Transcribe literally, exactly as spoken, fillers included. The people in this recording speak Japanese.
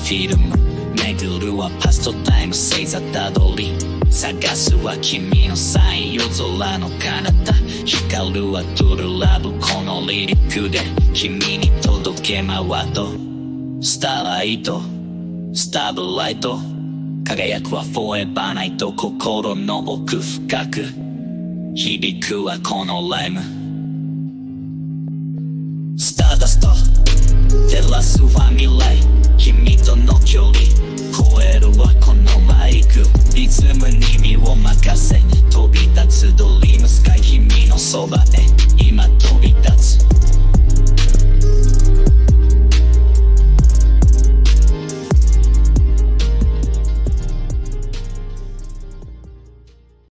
フィルム巡るはパストタイム星座たどり探すは君のサイン夜空の彼方光るはトゥルラブこのリリックで君に届けまわとスターライトスターブライト輝くはフォーエバーナイト心の奥深く響くはこのライムスターダスト照らすは未来君との距離超えるはこのマイクリズムに身を任せ飛び立つドリームスカイ君のそばで